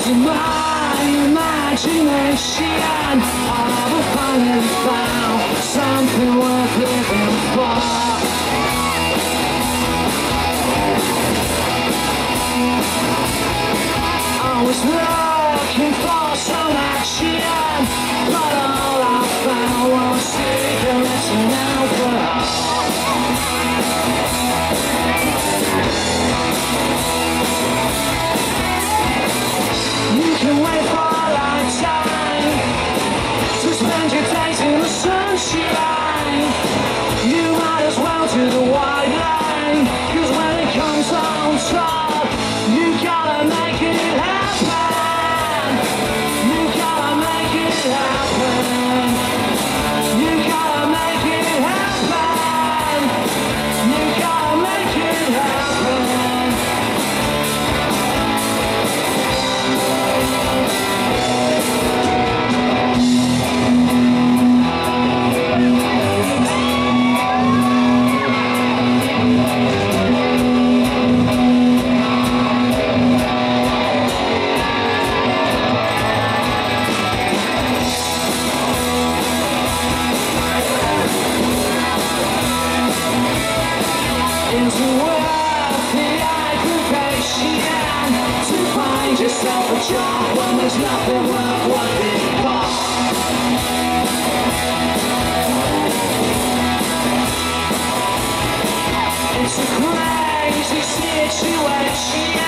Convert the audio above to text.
Just my imagination, I've finally found something worth living for. I was looking for some action, but all I found was cigarettes and alcohol. You can wait for a lifetime to spend your days in the sunshine. You might as well do the white line, 'cause when it comes on top, you gotta make it happen. You gotta make it happen. You gotta make it happen. You gotta make it happen. Is it worth the aggravation to find yourself a job when there's nothing worth working for? It's a crazy situation.